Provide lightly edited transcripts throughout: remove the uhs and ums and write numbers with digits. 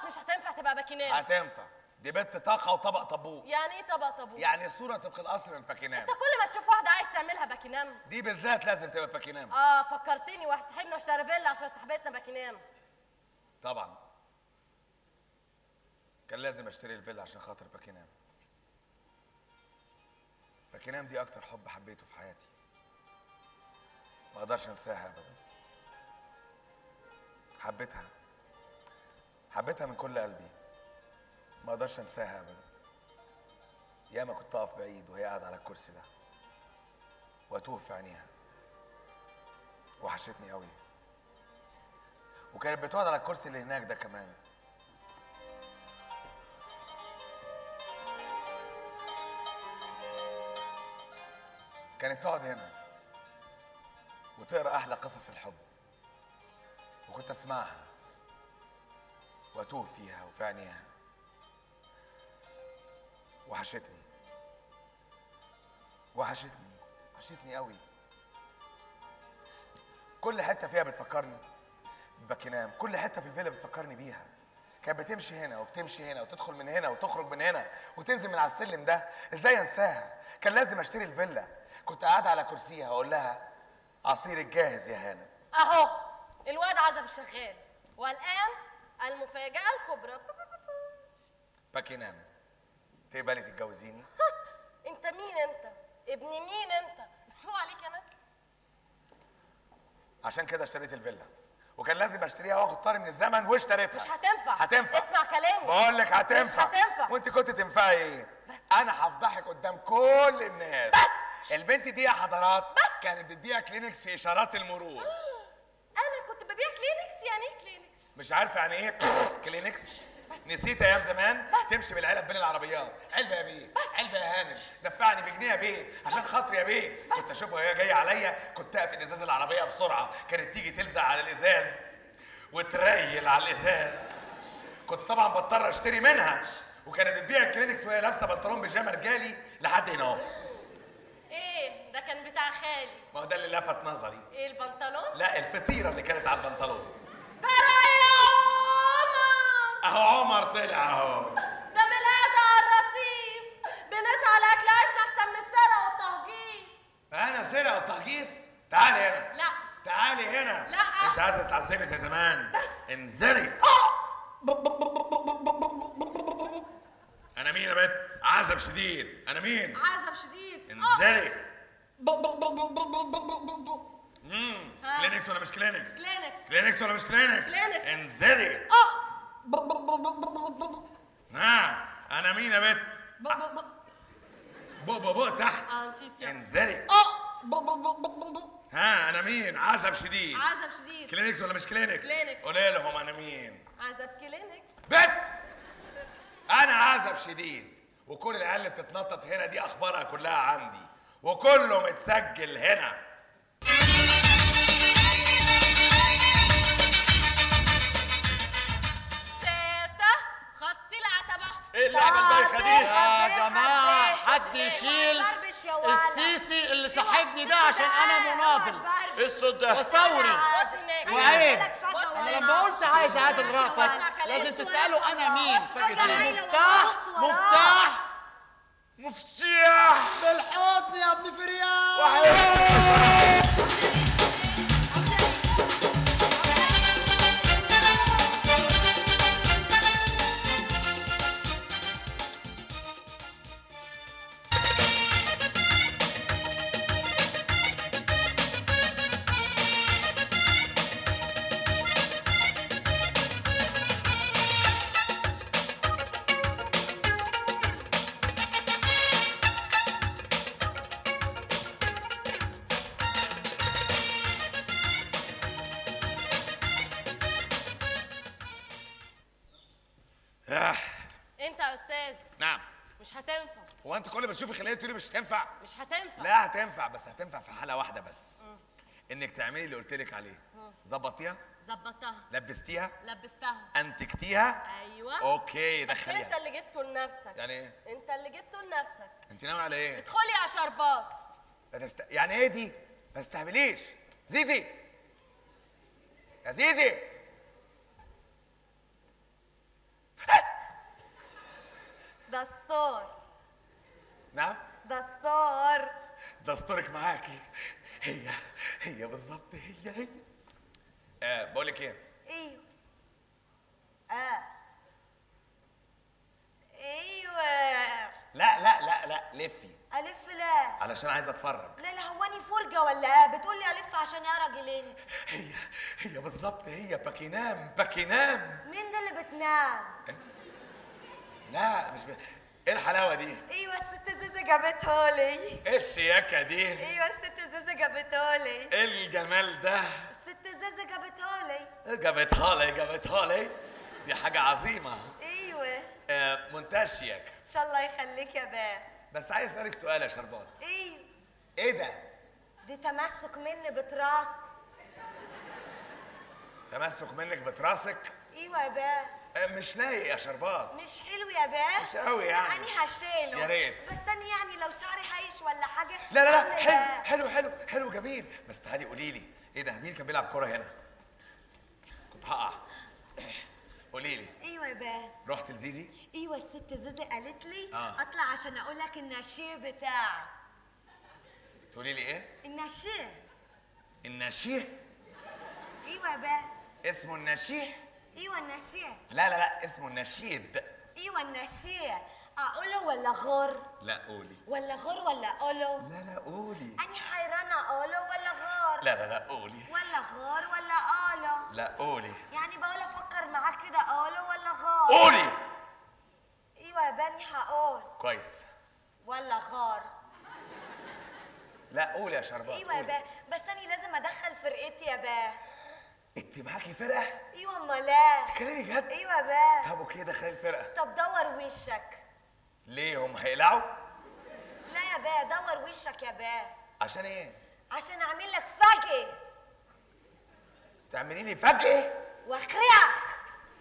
مش هتنفع تبقى باكينام. هتنفع، دي بنت طاقه وطبق طابوق. يعني ايه طبق طابوق؟ يعني الصوره تبقى القصر الباكينام. انت كل ما تشوف واحده عايز تعملها باكينام. دي بالذات لازم تبقى باكينام. فكرتني، واحد صاحبنا اشترى فيلا عشان صاحبتنا باكينام. طبعا كان لازم اشتري الفيلا عشان خاطر باكينام. باكينام دي اكتر حب حبيته في حياتي، ما اقدرش انساها ابدا. حبيتها من كل قلبي، ما اقدرش انساها ابدا. ياما كنت اقف بعيد وهي قاعده على الكرسي ده واتوه في عينيها، وحشتني قوي. وكانت بتقعد على الكرسي اللي هناك ده كمان. كانت تقعد هنا وتقرا احلى قصص الحب، وكنت اسمعها واتوه فيها وفي عينيها. وحشتني قوي. كل حته فيها بتفكرني بباكينام، كل حته في الفيلا بتفكرني بيها. كانت بتمشي هنا وبتمشي هنا وتدخل من هنا وتخرج من هنا وتنزل من على السلم ده. ازاي انساها؟ كان لازم اشتري الفيلا. كنت قاعد على كرسيها اقول لها عصيرك جاهز يا هانم. اهو الواد عزب الشغال. والان المفاجأة الكبرى. باكينام، تقبلي تتجوزيني؟ انت مين انت؟ ابن مين انت؟ السوق عليك انا. عشان كده اشتريت الفيلا، وكان لازم اشتريها واخد طاري من الزمن واشتريتها. مش هتنفع. اسمع كلامي. بقول لك هتنفع. مش هتنفع. وانت كنت تنفعي ايه؟ بس انا هفضحك قدام كل الناس. بس البنت دي يا حضرات بس كانت بتبيع كلينكس في اشارات المرور. انا كنت ببيع كلينكس. يعني ايه كلينكس؟ مش عارفه يعني ايه كلينكس؟ نسيت ايام زمان تمشي بالعلب بين العربيات. علبه يا بيه، علبه يا هانم، دفعني بجنيه يا بيه عشان خاطري يا بيه. كنت اشوفها وهي جايه عليا كنت اقفل ازاز العربيه بسرعه، كانت تيجي تلزق على الازاز وتريل على الازاز. كنت طبعا بضطر اشتري منها، وكانت تبيع الكلينكس وهي لابسه بنطلون بيجامه رجالي لحد هنا اهو. ايه ده؟ كان بتاع خالي. ما هو ده اللي لفت نظري. ايه البنطلون؟ لا، الفطيره اللي كانت على البنطلون. ترى يا عمر اهو عمر طلع اهو. ده من القعده على الرصيف. بنسعى لاكل عيشنا احسن من السرقه والتهجيص. انا سرقه وتهجيص؟ تعالي هنا. لا. تعالي هنا. لا. انت عايزه تعذبي زي زمان. بس انزلي. انا مين يا بت؟ عزب شديد. انا مين؟ عزب شديد. انزلي. كلينكس ولا مش كلينكس؟ كلينكس. كلينكس ولا مش كلينكس؟ كلينكس. انزلي. انا مين يا بت؟ بق تحت. نسيت يا. انزلي. انا مين؟ عزب شديد. عزب شديد. كلينكس ولا مش كلينكس؟ كلينكس. قولي لهم انا مين؟ عزب كلينكس. بت. انا عزب شديد، وكل العيال اللي بتتنطط هنا دي اخبارها كلها عندي، وكله متسجل هنا. تاتا خطي العتبة. ايه اللعبه البايخه دي؟ يا جماعه حد يشيل السيسي اللي صاحبني ده عشان انا مناضل. ايه الصوت ده؟ وثوري وعيب. انا لما قلت عايز اعادل رأفت لازم تسألوا انا مين. مفتاح بالحضن يا ابن فريال. انت يا استاذ. نعم. مش هتنفع. هو انت كل ما تشوفي خليه تقولي مش هتنفع؟ مش هتنفع. لا هتنفع، بس هتنفع في حاله واحده بس. انك تعملي اللي قلت لك عليه. ظبطيها. ظبطتها. لبستيها. لبستها. انتكتيها. ايوه. اوكي بس دخليها. انت اللي جبته لنفسك. يعني ايه؟ انت اللي جبته لنفسك. انت ناوي على ايه؟ ادخلي يا شربات. يعني ايه دي؟ ما تستهبليش. زيزي يا زيزي. دستور. نعم؟ دستور. دستورك معاكي. هي بالظبط هي. بقول لك ايه؟ ايوه. ايوه. لا لا لا لا، لفي. الف لا. علشان عايز اتفرج. لا لا، هواني فرجه ولا ايه؟ بتقول لي الف عشان يا راجلين. هي بالظبط هي باكينام. مين ده اللي بتنام؟ لا مش ايه الحلاوه دي؟ ايوه الست زيزة جابتهولي. ايه الشياكه دي؟ ايوه الست زيزة جابتهولي. ايه الجمال ده؟ الست زيزة جابتهولي. جابتها لي. دي حاجه عظيمه. ايوه. منتهى الشياكه. ان شاء الله يخليك يا باه. بس عايز اسالك سؤال يا شربات. ايوه. ايه ده؟ دي تمسك مني بتراسي. تمسك منك بتراسك؟ ايوه يا باه. مش لايق يا شربات. مش حلو يا باه؟ مش قوي يعني. يعني هشيله. يا ريت. بس انا يعني لو شعري هايش ولا حاجه. لا لا لا، أعمل حلو إيه؟ حلو حلو حلو جميل. بس تعالي قولي لي ايه ده؟ مين كان بيلعب كوره هنا؟ كنت هقع. قولي لي. ايوه يا باه. رحت لزيزي؟ ايوه الست زيزي قالت لي اطلع عشان اقول لك النشيه بتاعي. تقولي لي ايه؟ النشيه. النشيه؟ ايوه يا باه. اسمه النشيه؟ ايوه النشيه. لا لا لا، اسمه النشيد. ايوه النشيه. اقوله ولا غر؟ لا قولي. ولا غر ولا اقوله؟ لا لا قولي. أنا حيرانة أقوله ولا غار؟ لا لا لا قولي. ولا غار ولا أقوله؟ لا قولي. يعني بقول أفكر معاك كده أقوله ولا غار؟ قولي. أيوة يا بني هقول. كويس. ولا غار؟ لا قولي يا شربات. أيوة يا باه، بس أنا لازم أدخل فرقتي يا باه. انت معاكي فرقه؟ أيوة أمال إيه؟ تتكلمي جد؟ أيوة يا باه. طب اوكي دخلي الفرقه. طب دور وشك. ليه هم هيقلعوا؟ لا يا باه، دور وشك يا باه. عشان ايه؟ عشان أعمل لك فجأة. تعملي لي فجأة؟ وأخرعك.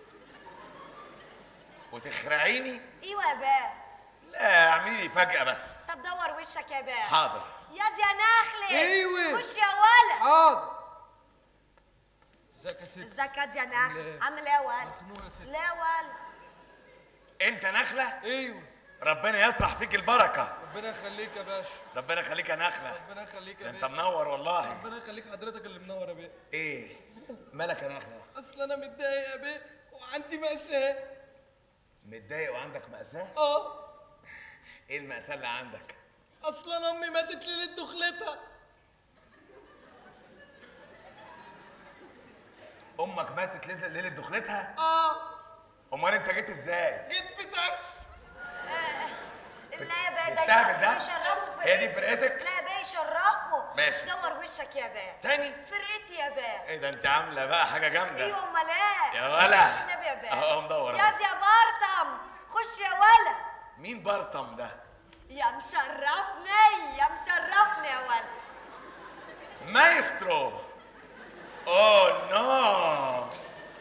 وتخرعيني؟ أيوة يا باه. لا اعملي لي فجأة بس. طب دور وشك يا باه. حاضر. ياض يا نخلة. ايوه. خش يا ولد. حاضر. ازيك يا ست؟ ازيك يا نخلة؟ عامل ايه يا ولد؟ مخنوق يا ست. لا يا ولد. انت نخلة؟ ايوه. ربنا يطرح فيك البركة. ربنا يخليك يا باشا. ربنا يخليك يا نخلة. ربنا يخليك يا ده انت بيه. منور والله. ربنا يخليك حضرتك اللي منور يا بيه. ايه؟ مالك يا نخلة؟ اصل انا متضايق يا بيه وعندي مأساة. متضايق وعندك مأساة؟ اه. ايه المأساة اللي عندك؟ اصل انا امي ماتت ليلة دخلتها. امك ماتت ليلة دخلتها؟ اه. امال انت جيت ازاي؟ جيت في تاكس. لا يا بيه، تستهبل ده؟ يشرفوا هي دي فرقتك؟ لا يا بيه يشرفوا. ماشي. دور وشك يا بيه. تاني؟ فرقتي يا بيه. ايه ده انت عاملة بقى حاجة جامدة. ايوه امال ايه؟ يا ولا. النبي يا بيه. اهو مدور. ياض يا بارتم. خش يا ولد. مين برطم ده؟ يا مشرفني يا مشرفني يا ولد. مايسترو. اوه نو.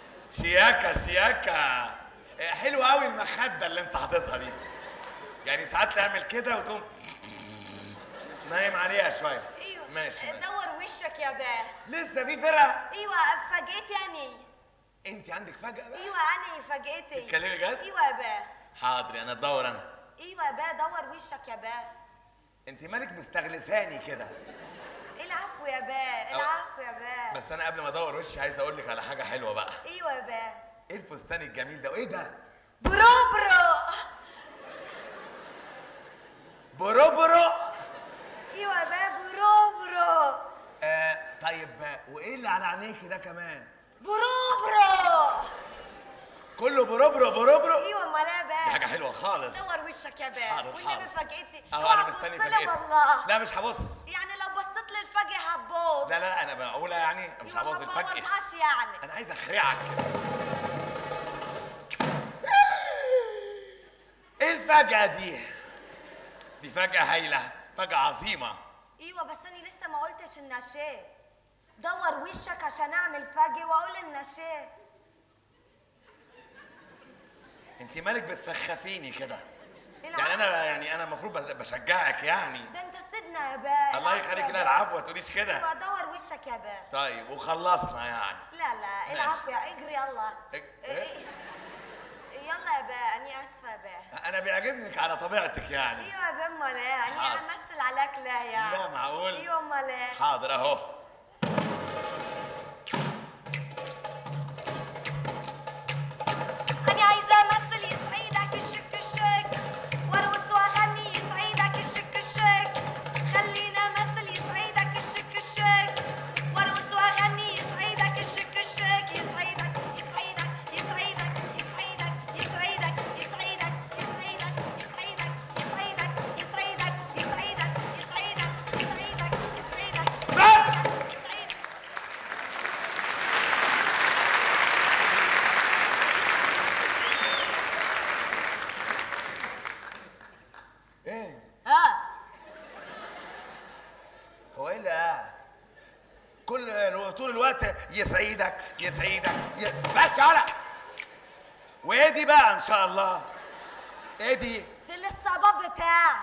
شياكة. حلو قوي المخدة اللي انت حاططها دي. يعني ساعات تعمل كده وتقوم نايم عليها شوية. ايوه ماشي. دور وشك يا باه. لسه في فرقة؟ ايوه فاجئتي يعني. انت عندك فجأة بقى؟ ايوه انا فاجئتي. تتكلمي جد؟ ايوه يا باه. حاضر انا ادور انا. ايوه يا باه، دور وشك يا باه. انت مالك مستغلساني كده؟ العفو يا باه، العفو يا باه. بس انا قبل ما ادور وشي عايز اقول لك على حاجة حلوة بقى. ايوه يا باه. ايه الفستان الجميل ده وايه ده؟ بروبرو. بروبرو. ايوه يا باه بروبرو. طيب وايه اللي على عينيكي ده كمان؟ بروبرو. كله بروبرو. ايوه امال ايه يا دي باه؟ حاجة حلوة خالص. دور وشك يا باه. حاضر، والنبي حاضر. فاجئتي. اهو اوعى انا مستني تبص لي فجأتي. والله. لا مش هبص. يعني لو بصيت للفجأة هتبوظ. لا لا انا بقولها يعني مش أيوة، هبوظ ما الفجأة. بوظهاش يعني. انا عايز اخرعك كده. ايه الفجأة دي؟ دي فجأة هايلة، فجأة عظيمة. ايوه بس انا لسه ما قلتش النشاه. دور وشك عشان اعمل فجأة واقول النشاه. انت مالك بتسخفيني كده؟ العفو. يعني انا المفروض بشجعك يعني. ده انت سيدنا يا باه. الله العفو يخليك. يا لا باه. العفو ما تقوليش كده. ايوه دور وشك يا باه. طيب وخلصنا يعني. لا لا العفو يا اجري يلا. إيه؟ يلا يا باه، اني اسفه يا باه. انا بيعجبنك على طبيعتك يعني. ايوه يا باه، امال ايه؟ اني حاضر. امثل عليك لا يعني. لا معقول. ايوه امال ايه؟ حاضر اهو. أنا عايزة أمثل يسعدك الشك الشك، وأرقص وأغني يسعدك الشك الشك، خلينا أمثل يسعدك الشك الشك، وأرقص وأغني يسعدك الشك الشك، يسعدك يسعدك يسعدك يسعدك يسعدك يسعدك يسعدك يسعدك يسعدك يسعدك يسعدك يسعدك يسعدك بس. ايه؟ هو ايه اللي طول الوقت يسعدك يسعدك بس يا ولد. وايه دي بقى ان شاء الله؟ ايه دي؟ ده الاستعباط بتاعي.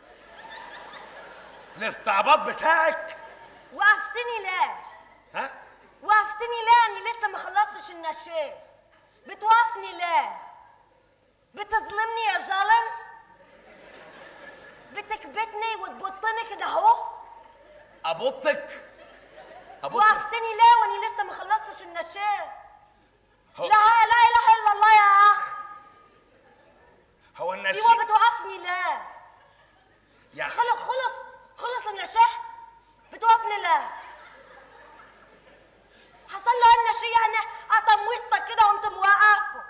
الاستعباط بتاعك؟ وقفتني ليه؟ ها؟ وقفتني ليه؟ اني لسه ما خلصتش النشاء. بتوقفني ليه؟ بتظلمني يا ظالم؟ بتكبتني وتبطني كده اهو؟ ابطك؟ وقفتني ليه واني لسه ما خلصتش النشاء؟ هو لا اله الا الله يا اخ. هو النشيء ايوه بتوقفني ليه؟ يعني خلص النشاء؟ بتوقفني ليه؟ حصل له النشاء يعني قطم وسطك كده وانت موقفه.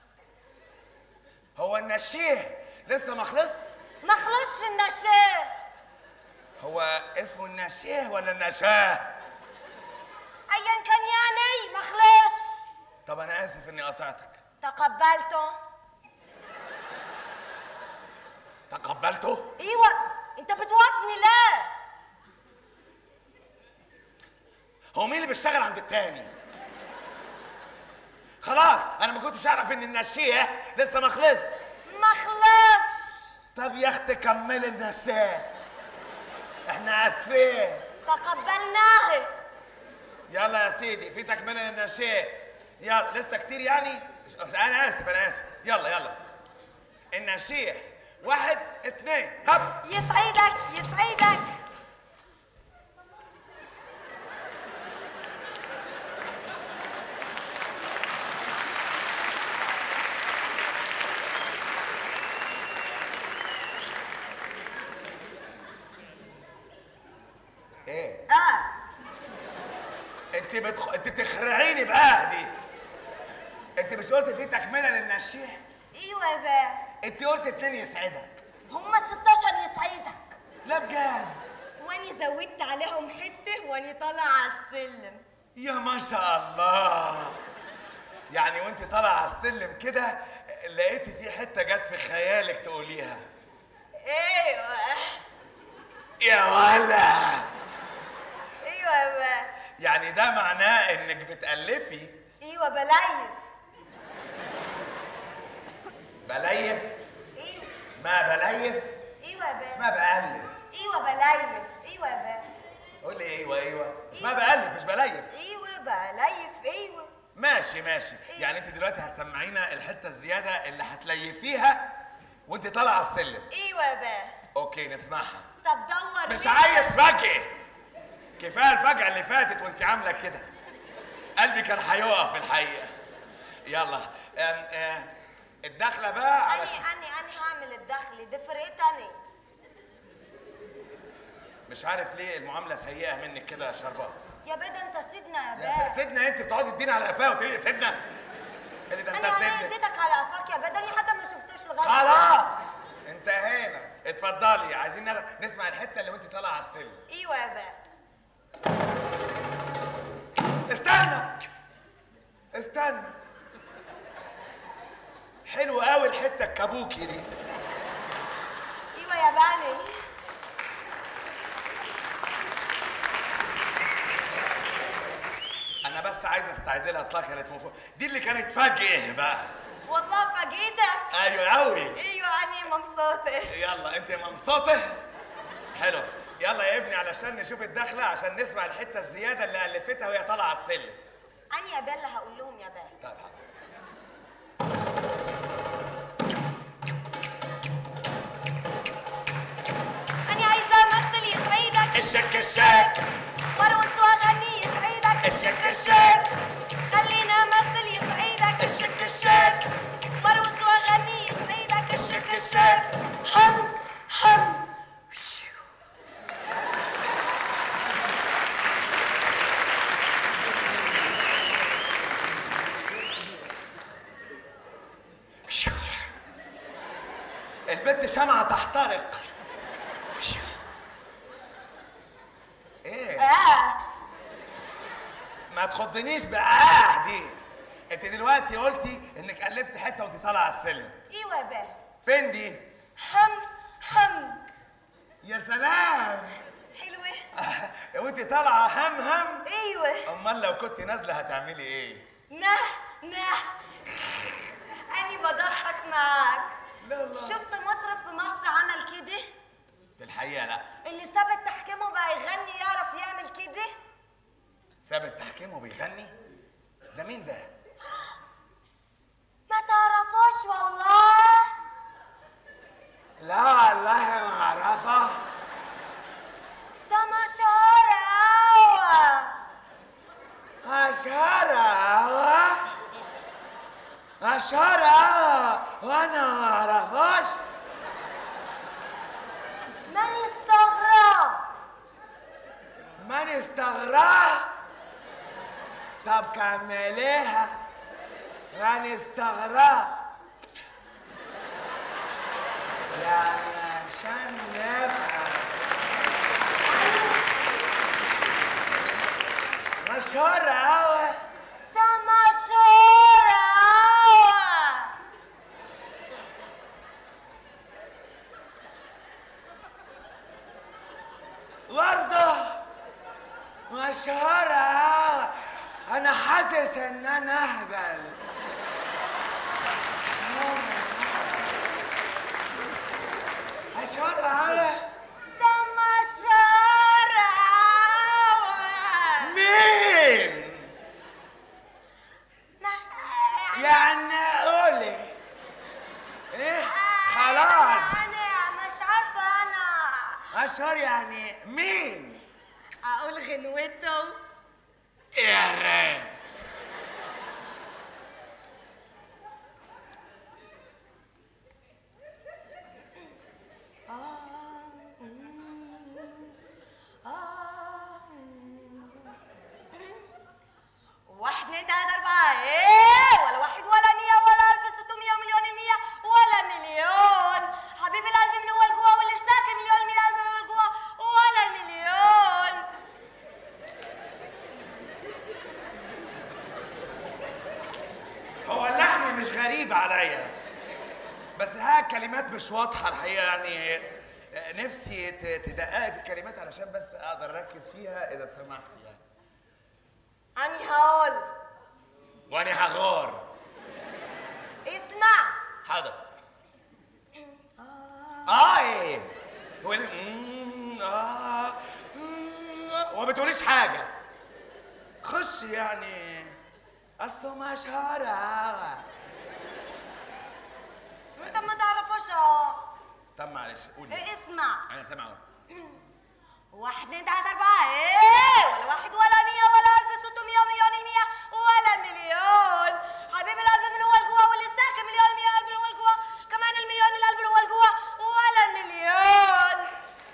هو النشيه لسه ما خلص؟ ما خلصش النشاء. هو اسمه النشيه ولا النشاه؟ ايا كان يعني ما خلصش. طب انا اسف اني قطعتك. تقبلته؟ تقبلته؟ ايوه. انت بتوقفني ليه؟ هو مين اللي بيشتغل عند التاني؟ خلاص انا ما كنتش اعرف ان النشيه لسه ما خلص. ما خلصش. طب يا اختي كملي النشاه، احنا اسفين. تقبلناه. يلا يا سيدي في تكمله للنشاه. يلا لسه كتير يعني. انا اسف يلا النشيه 1 2 هب. يسعدك يسعدك. ايه؟ انت بتخرعيني بقى دي. انت مش قلت في تكمله للنشيه؟ ايوه يا باه. انت قلت 2 يسعدك. هما 16 يسعدك. لا بجد؟ واني زودت عليهم حته واني طالعه على السلم. يا ما شاء الله. يعني وانت طالعه على السلم كده لقيتي في حته جت في خيالك تقوليها؟ ايوه. يا ولا. ايوه يا باه. يعني ده معناه انك بتألفي؟ ايوه بليف. بليف؟ ايوه. اسمها بليف؟ ايوه يا باه. اسمها بألف. ايوه بليف. ايوه يا باه. قول لي ايوه اسمها بألف مش بليف. ايوه بليف. ايوه. ماشي يعني انت دلوقتي هتسمعينا الحته الزياده اللي هتليفيها وانت طالعه على السلم. ايوه يا باه. اوكي نسمعها. طب دور مش وشك. عايز فجأة. كفايه الفجأة اللي فاتت وانت عامله كده. قلبي كان هيقف الحقيقه. يلا الدخله بقى علشان اني هعمل الدخل دي فرقت اني. مش عارف ليه المعامله سيئه منك كده يا شربات. يا بيه ده انت سيدنا يا يا بيه. سيدنا انت بتقعدي تديني على قفاه وتقولي لي سيدنا. اللي ده انت انا سيدنا. اديتك على قفاك يا بيه، ده اني حتى ما شفتوش لغايه. خلاص انتهينا. اتفضلي عايزين نسمع الحته اللي وانت طالعه على السلم. ايوه يا بيه. استنى حلو قوي الحته الكابوكي دي. ايوه يا باني. انا بس عايز استعد لها اصلها كانت دي اللي كانت فجأة بقى. والله فاجئتك. ايوه قوي. ايوه اني مبسوطه. يلا انت مبسوطه؟ حلو. يلا يا ابني علشان نشوف الدخله عشان نسمع الحته الزياده اللي الفتها وهي طالعه على السلم. اني يا بيه اللي هقول لهم يا بيه. طيب حاضر. الشك الشك وارقص واغني يسعدك الشك الشك خلينا امثل يسعدك الشك الشك وارقص واغني يسعدك الشك الشك حم حم. البنت شمعة تحترق. ايه؟ ما تخضنيش دي. انت دلوقتي قلتي انك الفتي حته وانت طالعه على السلم. ايوه بقى. فين دي؟ حم حم. يا سلام. حلوه. وانت طالعه هم هم. ايوه. امال لو كنت نازله هتعملي ايه؟ نه نه. اني بضحك معاك. لا لا. شفت مطرب في مصر عمل كده؟ في الحقيقه لا. اللي ساب التحكيم وبقى يغني يعرف يعمل كده؟ ساب التحكيم وبيغني؟ ده مين ده؟ ما تعرفوش والله؟ لا والله ما اعرفه. ده مشهور اوي. مشهور اوي؟ مشهور اوي وانا ما اعرفوش؟ من يستغرب؟ من استغرب؟ طب كمليها. من استغرب يعني عشان نفهم. مشهور اوي. ده مشهور اوي. برضه مشهور اوي. انا حاسس ان انا اهبل. مشهور اوي. ده مشهور اوي. مين؟ يعني قولي. ايه؟ خلاص. انا مش عارفه انا. مشهور يعني مين؟ اقول غنوته. يا ريت. واحد اتنين تلاته اربعه ايه ولا واحد ولا 100 ولا 1600 ومليون المية ولا مليون. حبيب القلب من هو لجوه واللي ساكن مليون من القلب من هو لجوه ولا مليون. هو اللحن مش غريب عليا بس ها الكلمات مش واضحه الحقيقه يعني. نفسي تدققي في الكلمات علشان بس اقدر اركز فيها اذا سمحتي يعني. اني هقول. وانا هغار. اسمع. حاضر. ايه وما بتقوليش حاجه. خش يعني. اصله مشهور اوي. انت ما تعرفوش. طب معلش قولي. ايه اسمع. انا سامع اهو. واحد اتنين تلاته اربعه ايه ولا واحد ولا 100 ولا 1600 ومليون المية ولا مليون. حبيب القلب من هو لجوه واللي ساكن مليون المية قلب اللي هو لجوه كمان المليون القلب اللي هو لجوه ولا مليون.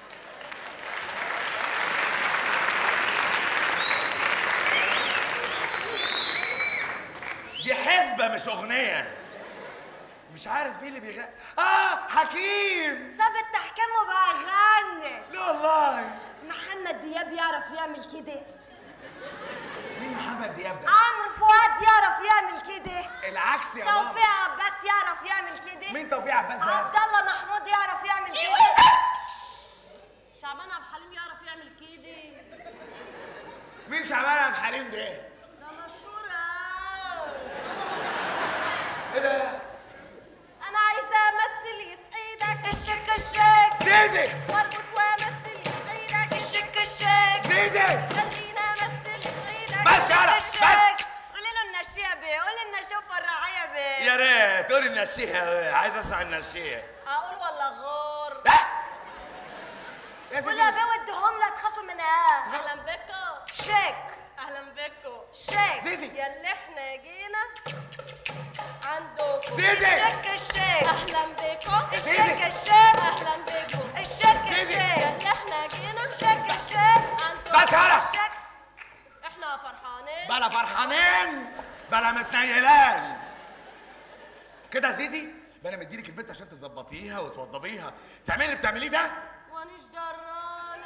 دي حسبة مش أغنية. مش عارف مين اللي بيغني. حكيم. ساب التحكيم وبقى يغني. لا والله. محمد دياب يعرف يعمل كده. مين محمد دياب ده؟ عمرو فؤاد يعرف يعمل كده. العكس يا بابا. توفيق عباس يعرف يعمل كده. مين توفيق عباس ده؟ عبد الله محمود يعرف يعمل كده. شعبان عبد الحليم يعرف يعمل كده. مين شعبان عبد الحليم ده؟ ده مشهور أوي. ايه ده؟ انا عايزه امثل يسعدك الشك الشك. زيزي. وارقص وامثل يسعدك الشك الشك. زيزي. خلينا امثل يسعدك بس يلا بس. قولي له النشيه بيه. قولي النشيه فرعيه بيه. يا ريت قولي النشيه. عايز اسمع النشيه. اقول ولا غور؟ لا. قول يا بيه وديهم لا تخافوا من انا. اهلا بكم. شيك. اهلا بكم. شيك. زيزي ياللي احنا جينا عندكم. زيزي الشيك الشيك. اهلا بكم. الشيك الشيك. اهلا بكم. الشيك الشيك. ياللي احنا جينا الشيك الشيك. عندكم. بس هلا الشيك. احنا فرحانين. بلا فرحانين بلا متنيلان كده يا زيزي. انا مديلك البنت عشان تظبطيها وتوضبيها، تعملي اللي بتعمليه ده. وانيش دراني.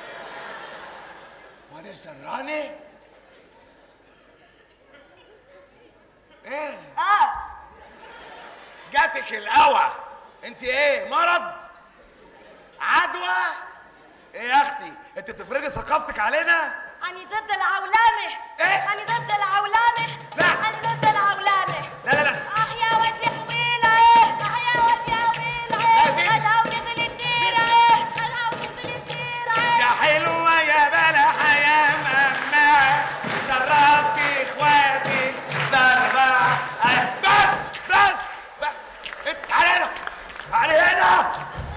وانا دراني ايه؟ جاتك القوى. انت ايه، مرض؟ عدوى؟ ايه يا اختي، انت بتفرضي ثقافتك علينا؟ أنا ضد العولمة. إيه؟ أنا ضد العولمة. لا. أنا ضد العولمة. لا لا لا. يا واد يا ويلة. يا واد يا ويلة. لا زيزي. خدها ونزل الديرة. خدها ونزل الديرة. يا حلوة يا بلح يا ماما، شرفتي اخواتي ضربة. بس تعالي هنا، تعالي هنا.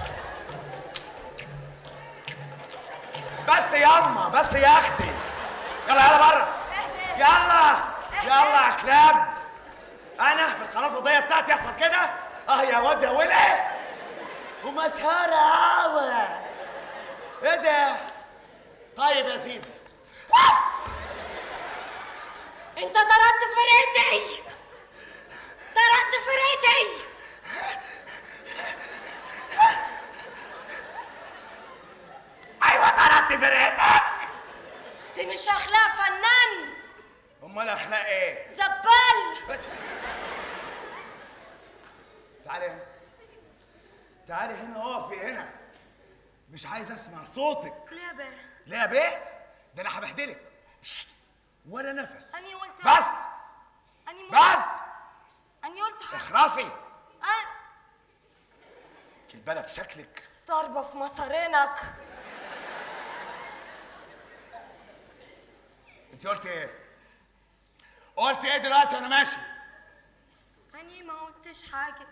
بس ياما، بس يا اختي. يلا يلا بره. يلا يلا يا كلاب. انا في القناه الفضائيه بتاعتي يحصل كده؟ يا واد يا ولع ومشهوره قوي. ايه ده؟ طيب يا سيدي، أنت طردت فرقتي. طردت فرقتي. ايوه طردت فرقتك. دي مش أخلاق فنان. امال اخلاق ايه؟ زبال. تعالي هنا، تعالي هنا، اقفي هنا. مش عايز اسمع صوتك. ليه يا بيه؟ ليه يا بيه؟ ده انا هبهدلك. ولا نفس. أني قلت. بس أني بس أني قلت حاجة. اخرسي. كلبانه في شكلك. ضربة في مصارينك. انت قلت ايه؟ قلت ايه دلوقتي وانا ماشي؟ أني ما قلتش حاجة.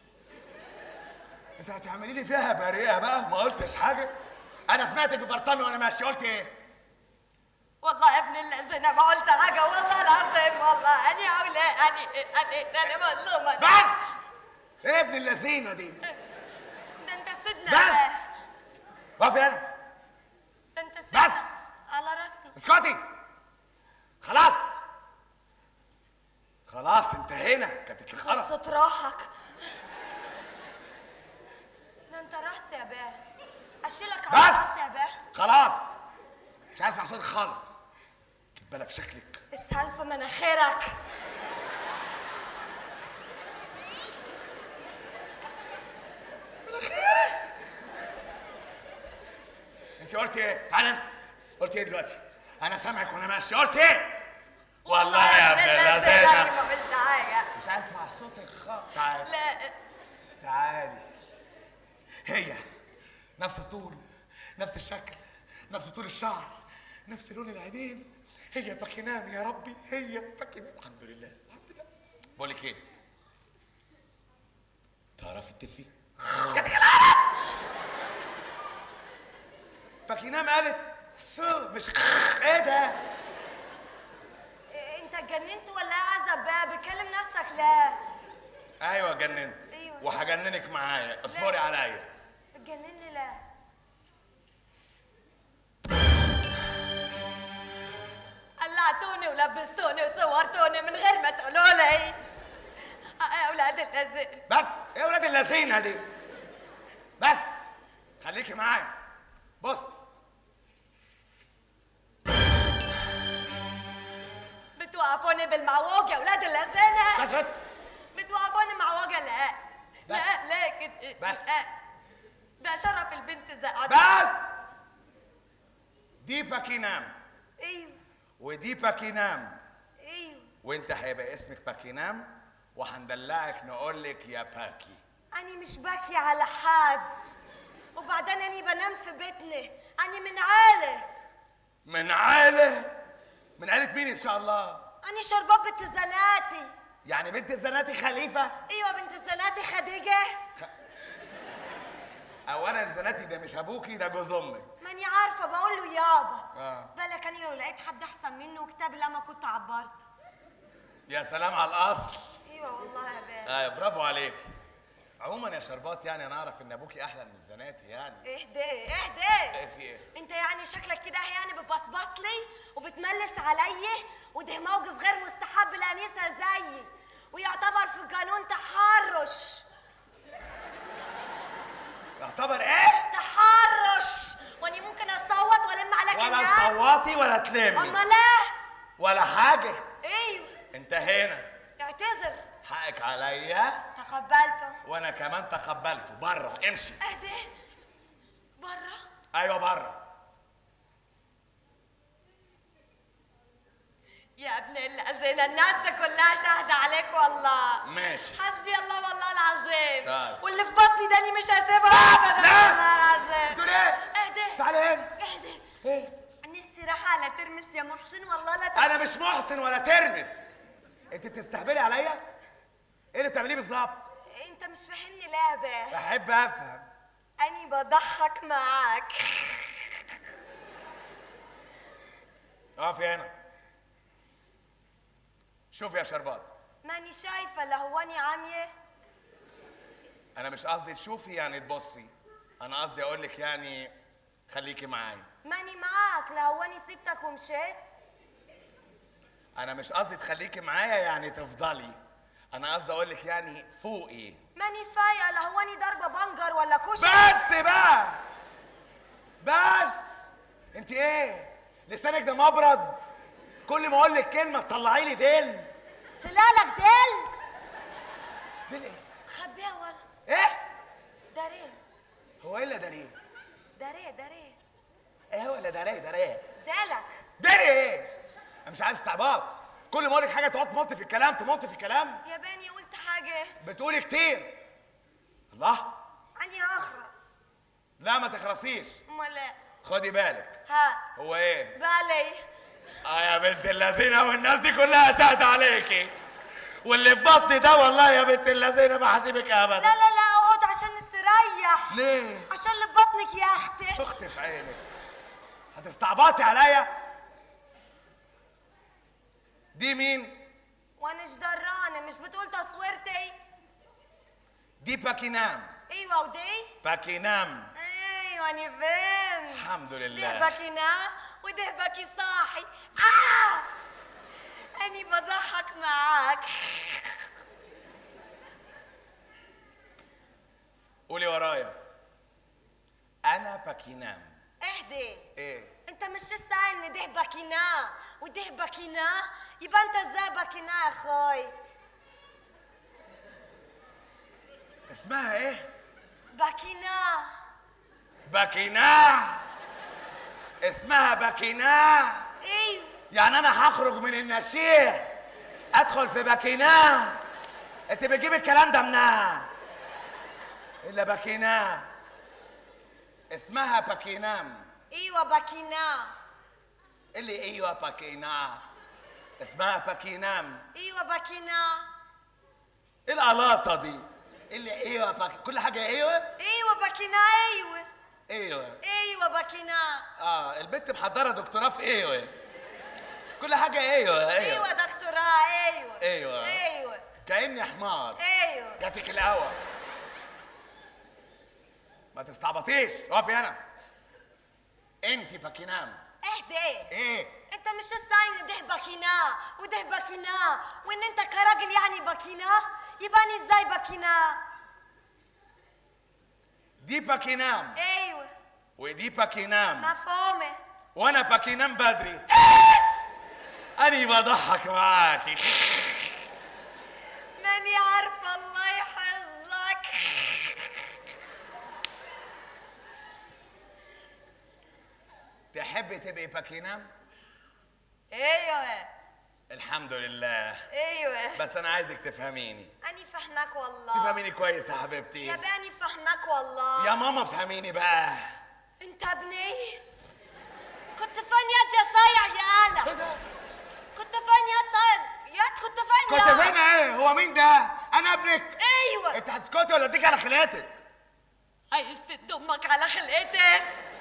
انت هتعملي لي فيها بريئه بقى؟ ما قلتش حاجه. انا سمعتك ببرطمي وانا ماشي، قلت ايه؟ والله يا ابن الذين ما قلت حاجة والله العظيم. والله أني أولى أنا مظلومة. بس ايه ابن اللذينه دي؟ ده أنت سيدنا. بس وقفي هنا. ده أنت سيدنا. بس على راسنا. اسكتي. خلاص خلاص انتهينا. كانت الخرف. خلصت روحك. ده أنت راس يا بيه. أشيلك على بس راسي يا بيه. خلاص مش عايز اسمع صوتك خالص. كلبانه في شكلك. اسهل في مناخيرك. مناخيري. انت قلت ايه؟ تعالى. قلت ايه دلوقتي؟ انا سامعك وانا ماشي. قلت ايه؟ والله يا ابن اللذينه ما قلت حاجة. مش عايز اسمع صوتك خالص. تعالي لا. تعالي. هي نفس الطول، نفس الشكل، نفس طول الشعر، نفس لون العينين. هي باكينام يا ربي، هي باكينام. الحمد لله الحمد لله. بقول لك ايه؟ تعرفي تفي؟ جاتك العرف. باكينام قالت مش ايه ده؟ انت اتجننت ولا اعزب بقى؟ بتكلم نفسك لا. ايوه جننت. ايوه. وهجننك معايا، اصبري عليا. اتجنني لا. قلعتوني ولبستوني وصورتوني من غير ما تقولوا لي. يا اولاد اللذين. بس ايه ولاد اللذينه دي؟ بس خليكي معايا. بص بتوقفوني بالمعوج يا ولاد اللذينه. بس بتوقفوني معوجه لا. بس. لا لا كده. بس. ده شرف البنت زقط. بس دي باكينام. ايوه. ودي باكينام. ايوه. وانت هيبقى اسمك باكينام وهندلعك نقول لك يا باكي. أنا مش باكي على حد، وبعدين أنا بنام في بيتنا. أنا من عيلة. من عيلة؟ من عيلة مين إن شاء الله؟ أنا شربات بنت زناتي. يعني بنت الزناتي خليفة؟ أيوة بنت زناتي خديجة. اولا زناتي ده مش ابوكي، ده جوز امك. ماني عارفه، بقول له يابا. بالك انا لو لقيت حد احسن منه كتاب لما كنت عبرته. يا سلام على الاصل. ايوه والله يا بيه. برافو عليك. عموما يا شربات يعني انا اعرف ان ابوكي احلى من الزناتي يعني. اهدي. ايه في ايه؟ انت يعني شكلك كده يعني بتبصبص لي وبتملس عليا، وده موقف غير مستحب لانسه زيي، ويعتبر في القانون تحرش. يعتبر ايه؟ تحرش. واني ممكن اصوت والم عليك ولا الناس؟ تصوتي ولا تلمي. امال ايه؟ ولا حاجه. ايوه. انتهينا. اعتذر. حقك عليا. تقبلته. وانا كمان تقبلته. بره امشي. اهدي. بره؟ ايوه بره. يا ابن الذين، الناس دي كلها شاهدة عليك والله. ماشي. حسبي الله والله العظيم. طيب. واللي في بطني داني مش هسيبها ابدا والله العظيم. بتقول ايه؟ اهدي. تعالي هنا. اهدي. ايه؟ نفسي رايحة على ترمس يا محسن والله لا انا مش محسن ولا ترمس. انت بتستهبلي عليا؟ ايه اللي بتعمليه بالظبط؟ انت مش فاهمني لعبة. بحب افهم. اني بضحك معاك. اقفي هنا. شوف يا شربات. ماني شايفة، لا هو اني عامية. انا مش قصدي تشوفي يعني تبصي، انا قصدي اقول لك يعني خليكي معايا. ماني معاك، لا هو اني سبتك ومشيت. انا مش قصدي تخليكي معايا يعني تفضلي، انا قصدي اقول لك يعني فوقي. ماني فايقة، لا هو اني ضاربة بنجر ولا كشري. بس بقى بس. انت ايه لسانك ده مبرد؟ كل ما اقول لك كلمه تطلعي لي ديل. طلعلك ديل؟ ديل ايه؟ خبيها ورا. ايه؟ داريه. هو ايه اللي داريه؟ داريه. ايه هو اللي داريه؟ دالك. داري ايه؟ انا مش عايز استعباط. كل ما اقول لك حاجه تقعد تمط في الكلام. يا باني قلت حاجه. بتقولي كتير. الله. اني هخرس. لا ما تخرسيش. امال ايه؟ خدي بالك. هات. هو ايه؟ بالي. يا بنت اللذينه، والناس دي كلها شاهده عليكي، واللي في بطني ده والله يا بنت اللذينه ما هسيبك ابدا. لا اقعد عشان نستريح. ليه؟ عشان اللي في بطنك يا اختي. اختي في عينك. هتستعبطي عليا؟ دي مين؟ وانا ايش درانه؟ مش بتقول تصويرتي؟ دي باكينام. ايوه ودي؟ باكينام. ايوه انا فين؟ الحمد لله. ده باكينام وده باكي صاحي. اني بضحك معاك. قولي ورايا. انا باكينام. اهدي. ايه؟ انت مش لسه قايل ان ده باكينا وده باكينا؟ يبقى انت ازاي باكينا يا اخوي؟ اسمها ايه؟ باكينا. باكينا. اسمها باكينا. ايوه. يعني انا هخرج من النشية ادخل في باكينا؟ انت بتجيب الكلام ده منها؟ الا باكينا. اسمها باكينام. ايوه باكينا. اللي ايوه باكينا. اسمها باكينام. ايوه باكينا. ايه القلاطه دي؟ اللي ايوه كل حاجه ايوه. ايوه باكينا. ايوه باكينا. البنت محضره دكتوراه في ايوه. كل حاجه ايوه دكتوراه. ايوه كاني حمار. ايوه جاتك الهوا. ما تستعبطيش. اقفي هنا. انت باكينام. اهدي. ايه؟ انت مش لسه قايل ان ده باكينا وده باكينا، وان انت كراجل يعني باكينا؟ يبقى انا ازاي باكينا؟ دي باكينام. ايوه. ودي باكينام. مفهومه. وانا باكينام بدري. اني بضحك معاكي. ماني عارفه الله يحفظك. تحبي تبقي باكينام؟ ايوه. الحمد لله. ايوه. بس انا عايزك تفهميني. اني فهمك والله. تفهميني كويس يا حبيبتي. يا باني فهمك والله. يا ماما فهميني بقى. انت ابني؟ كنت فين يا صايع يا آلة؟ كنت فين يا طيب؟ كنت فين كنت فين ايه؟ هو مين ده؟ انا ابنك؟ ايوه. انت هتسكتي ولا اديك على خلاتك؟ عايز تدمك على خلقتك.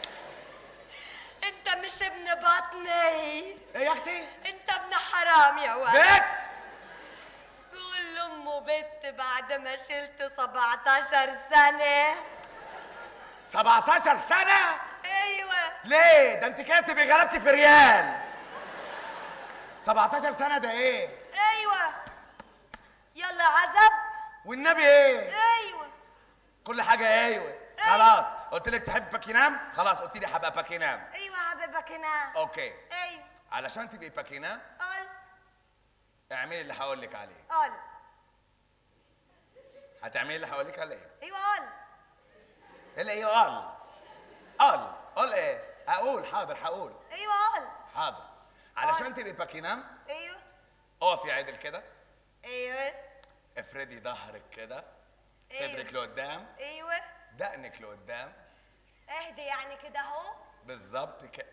انت مش ابن بطني. ايه يا اختي؟ انت ابن حرام يا ولد. بت بقول لامه بت بعد ما شلت 17 سنة. 17 سنة؟ ايوه. ليه؟ ده انت كده تبقي غلبتي في ريال. 17 سنة ده ايه؟ ايوه. يلا عزب. والنبي ايه؟ ايوه. كل حاجة ايوه. خلاص قلت لك تحب باكينام؟ خلاص قلت لي هبقى باكينام. ايوه حبيبك هنا. اوكي. ايوه. علشان تبقي باكينام قول. اعملي اللي هقول لك عليه. قول. هتعملي اللي هقول لك عليه. ايوه قول. ايه اللي ايه؟ قول ايه؟ هقول حاضر هقول. ايوه قول. حاضر. علشان تبقي باكينام ايوه. اقفي عدل كده. ايوه. افردي ظهرك كده. أيوة. صدرك لقدام. ايوه. دقنك لقدام. اهدي يعني كده اهو. بالظبط كده.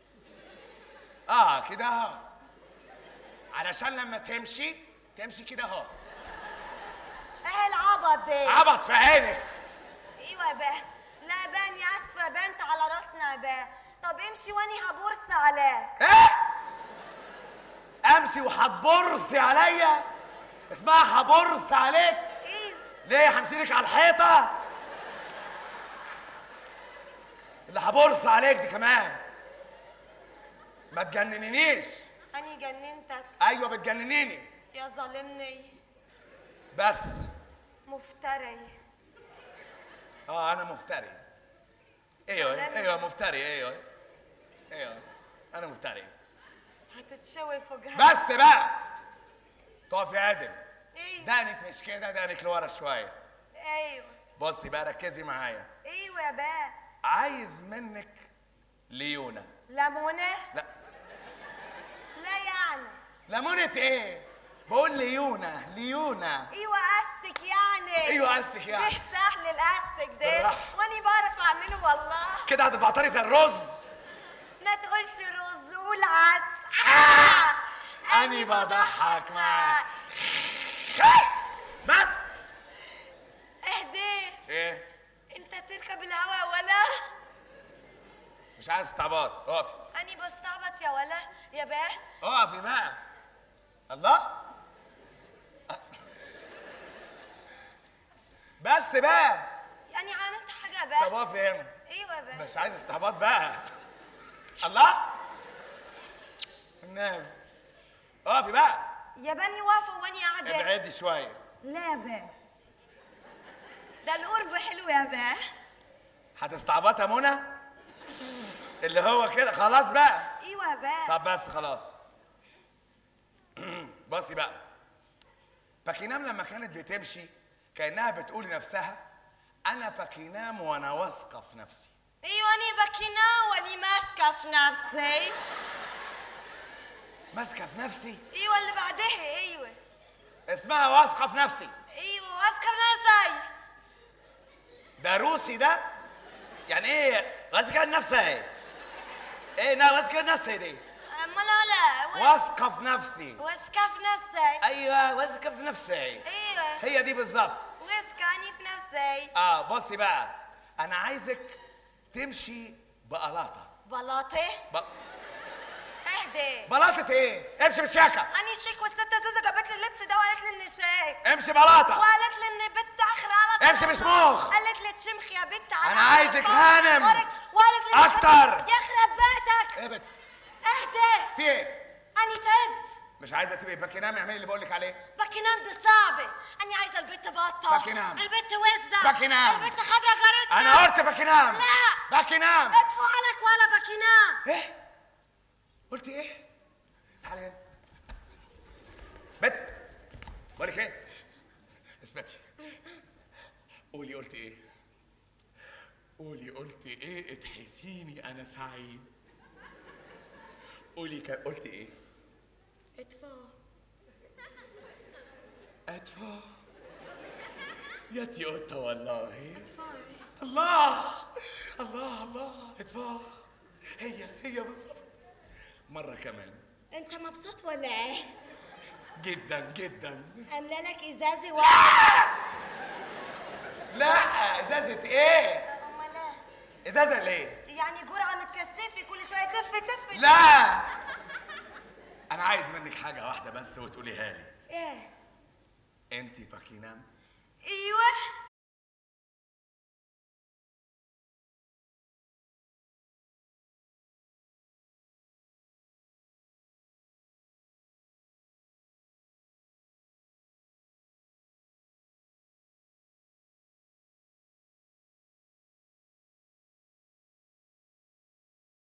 كده اهو. علشان لما تمشي كده اهو. ايه العبط ده؟ عبط في عينك. ايوه بقى. لا بقى اني اسفه بنت على راسنا بقى. طب امشي واني هبورس عليك. ايه؟ امشي وهتبرصي عليا؟ اسمها هبرص عليك؟ ايوه. ليه همشيلك على الحيطه؟ اللي هبرص عليك دي كمان. ما تجننينيش. اني جننتك. ايوه بتجننيني. يا ظالمني. بس مفتري. انا مفتري. ايوه مفتري. ايوه انا مفتري. هتتشوي فوقها. بس بقى تقفي عادل. ايوه. دقنك مش كده، دقنك لورا شويه. ايوه. بصي بقى ركزي معايا. ايوه يا بقى. عايز منك ليونه. ليمونه؟ لا يعني. ليمونه ايه؟ بقول ليونه. ايوه قصدك يعني. ايوه قصدك يعني. ده سهل القصدك ده. بالراحة. واني بعرف اعمله والله. كده هتبعتري زي الرز. ما تقولش رز قول عدس. اني بضحك معاك. بس اهدي. ايه؟ انت تركب الهواء ولا؟ مش عايز استعباط. اقفي. اني بستعبط يا ولا يا باه. اقفي بقى. الله. بس بقى. يعني عملت حاجه طب بقى. اقفي هنا. ايوه بقى. مش عايز استعباط بقى. الله. النبي. اقفي بقى. يا بني واقفه واني قاعده. ابعدي شويه. لا يا باه. ده القرب حلو يا باه. هتستعبط يا منى؟ اللي هو كده خلاص بقى. ايوه يا باه. طب بس خلاص. بصي بقى. باكينام لما كانت بتمشي كأنها بتقول لنفسها أنا باكينام وأنا واثقة في نفسي. ايوه اني بكينا واني ماسكه في نفسي. ماسكة في نفسي؟ ايوه اللي بعدها ايوه. اسمها واثقة في نفسي. ايوه واثقه في نفسي. ده روسي ده؟ يعني ايه واثقة في نفسي؟ ايه واثقة في نفسي دي؟ امال ولا واثقة في نفسي. واثقه في نفسي. ايوه واثقة في نفسي. ايوه هي دي بالظبط. واثقه اني في نفسي. بصي بقى. أنا عايزك تمشي بقلاطة. بلاطه؟ اهدي. بلاطة ايه؟ امشي بالشياكة. اني شيك والست زوزة جابت لي اللبس ده وقالت لي اني شيك. امشي بلاطة. وقالت لي اني بنت اخر على امشي بشموخ. قالت لي تشمخ يا بنت على أنا عايزك هانم. وقالت لي أكتر. يخرب بيتك. ايه بت؟ اهدي. في ايه؟ اني تد. مش عايزة تبقي باكينام؟ اعملي اللي بقولك عليه. باكينام دي صعبة. أني عايزة البت بطة. باكينام. البت وزة. باكينام. البت خضرا جارتنا. أنا قلت باكينام. لا. باكينام. ادفع لك ولا باكينام. ايه؟ قلت ايه؟ تعالي هنا. بت بقولك ايه؟ اثبتي. قولي قلت ايه؟ قولي قلت ايه؟ اتحفيني أنا سعيد. قولي قلت ايه؟ ادفع. ادفع. يا تيوتا والله. ادفعي. الله ادفع. هي بالظبط. مرة كمان. أنت مبسوط ولا إيه؟ جدا. عاملة لك إزازة واحد. لا ازازه ايه؟ امال ايه؟ ازازه ليه؟ يعني جرعه متكثفه كل شويه تف. لا، انا عايز منك حاجه واحده بس وتقوليها لي. ايه؟ انتي باكينام؟ ايوه